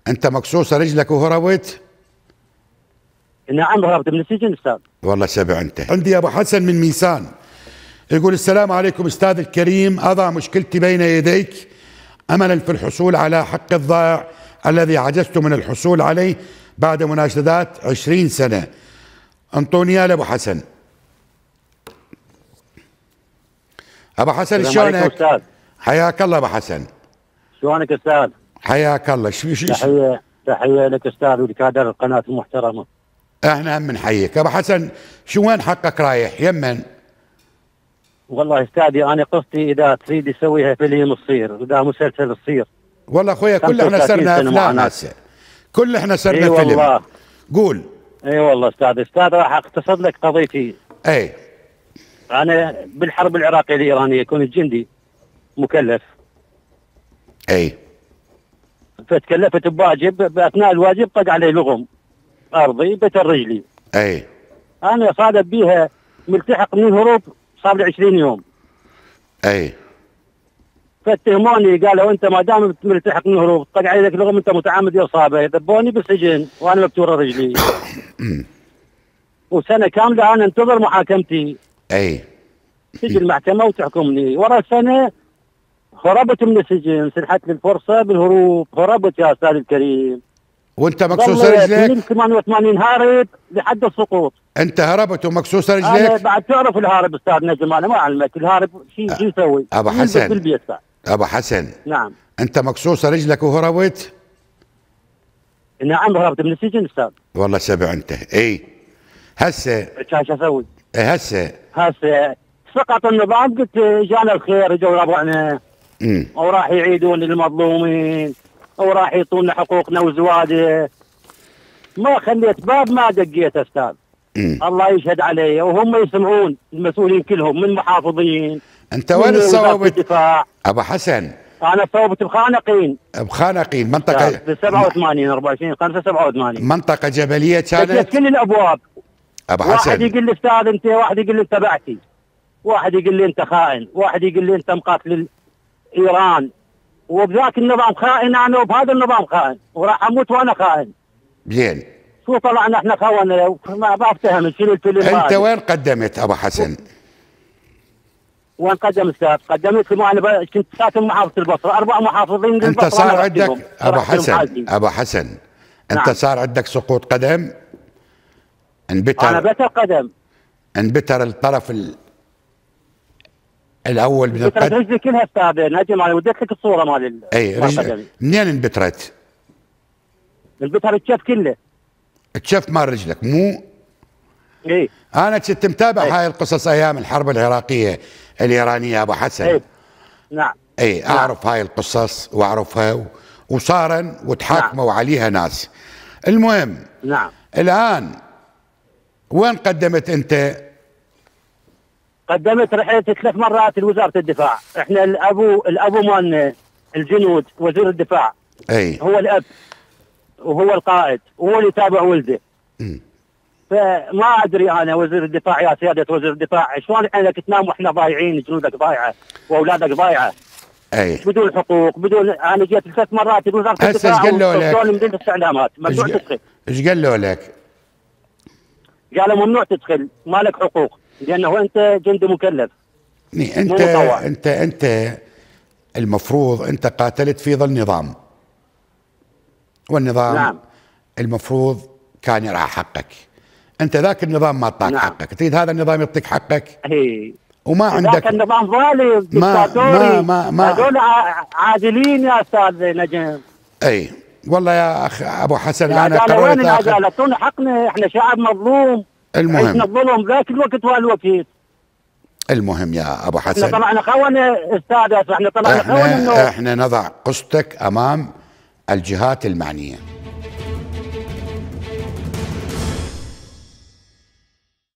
انت مقصوصه رجلك وهربت؟ نعم هربت من السجن استاذ. والله سبع انت. عندي ابو حسن من ميسان يقول: السلام عليكم استاذ الكريم، اضع مشكلتي بين يديك املا في الحصول على حق الضائع الذي عجزت من الحصول عليه بعد مناشدات 20 سنه. انطوني يا ابو حسن. ابو حسن شلونك؟ حياك الله ابو حسن. شلونك استاذ؟ حياك الله. تحيه لك استاذ ولكادر القناه المحترمه. احنا هم نحييك ابو حسن. شو وين حقك رايح يمن؟ والله استاذي انا قصتي اذا تريد تسويها فيلم تصير، اذا مسلسل تصير. والله اخويا كل احنا صرنا افلام هسه، كل احنا صرنا فيلم. والله. قول. اي والله استاذ راح اختصر لك قضيتي. اي انا بالحرب العراقيه الايرانيه كنت جندي مكلف. اي فتكلفت بواجب، باثناء الواجب قد علي لغم ارضي بتر رجلي. اي انا صادف بيها ملتحق من الهروب صار لي 20 يوم. اي فاتهموني قالوا انت ما دام ملتحق من الهروب قد عليك لغم انت متعمد اصابه، ذبوني بالسجن وانا مبتوره رجلي. وسنه كامله انا انتظر محاكمتي. اي تجي المحكمه وتحكمني، ورا سنه هربت من السجن، سنحت لي الفرصه بالهروب، هربت يا استاذ الكريم. وانت مكسوسه رجلك؟ من 88 هارب لحد السقوط. انت هربت ومكسوسه رجلك؟ انا بعد تعرف الهارب استاذ نجم، انا ما اعلمك الهارب شو يسوي؟ ابو حسن بالبيت. ابو حسن نعم. انت مكسوسه رجلك وهربت؟ نعم هربت من السجن استاذ. والله سبع انت. اي هسه شو اسوي؟ هسه سقط النظام، قلت جانا الخير، اجوا ربعنا وراح يعيدون للمظلومين وراح يعطونا حقوقنا وزواده. ما خليت باب ما دقيت استاذ. الله يشهد علي وهم يسمعون المسؤولين كلهم من محافظين. انت وين صوبت؟ ابو حسن انا صوبت بخانقين. بخانقين منطقه ب 87 24 5 87 منطقه جبليه كانت. كل الابواب. ابو حسن واحد يقول لي استاذ انت، واحد يقول لي انت بعتي، واحد يقول لي انت خائن، واحد يقول لي انت مقاتل ايران، وبذاك النظام خائن انا وبهذا النظام خائن، وراح اموت وانا خائن. زين شو طلعنا احنا خونه؟ ما افتهم شنو الفيلم. انت وين قدمت ابو حسن؟ وين قدم استاذ؟ قدمت لي انا كنت ساكن محافظه البصره، 4 محافظين للبصره. انت صار عندك ابو حسن انت نعم. صار عندك سقوط قدم؟ انبتر. انا بتر قدم. انبتر الطرف الاول من القدم. رجلي كلها استاذ نجم، انا وديت لك الصوره مال اي رجلك. منين انبترت؟ انبتر الكف كله. الكف مال رجلك مو؟ اي انا كنت متابع هاي القصص ايام الحرب العراقيه الايرانيه ابو حسن. اي نعم. اي اعرف هاي القصص واعرفها وصارن وتحاكموا نعم. عليها ناس. المهم نعم الان وين قدمت انت؟ قدمت رحلت 3 مرات لوزاره الدفاع. احنا الابو مالنا الجنود وزير الدفاع. اي هو الاب وهو القائد وهو اللي يتابع ولده. فما ادري انا وزير الدفاع يا سياده وزير الدفاع، شلون احنا تنام واحنا ضايعين، جنودك ضايعه واولادك ضايعه. اي بدون حقوق بدون. انا جيت 3 مرات لوزاره الدفاع. هسه ايش قالوا لك؟ من الاستعلامات ممنوع تدخل. ايش قالوا لك؟ قالوا ممنوع تدخل، ما لك حقوق لانه انت جندي مكلف. انت المفروض انت قاتلت في ظل نظام، والنظام نعم. المفروض كان يرعى حقك. انت ذاك النظام ما اعطاك نعم. حقك، تريد هذا النظام يعطيك حقك؟ هي. وما عندك. ذاك النظام ظالم ما هذول عادلين يا استاذ نجم. اي والله يا اخ ابو حسن انا قررت وين العداله؟ اعطونا حقنا، احنا شعب مظلوم. المهم عشنا الظلم ذاك الوقت والوقت. المهم يا ابو حسن احنا طلعنا خونه استاذ، احنا طلعنا خونه. احنا نضع قصتك امام الجهات المعنيه.